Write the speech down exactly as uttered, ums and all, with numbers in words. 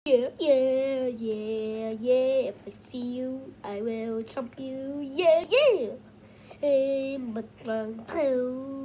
Yeah, yeah, yeah, yeah. If I see you, I will chomp you. Yeah, yeah. Hey, but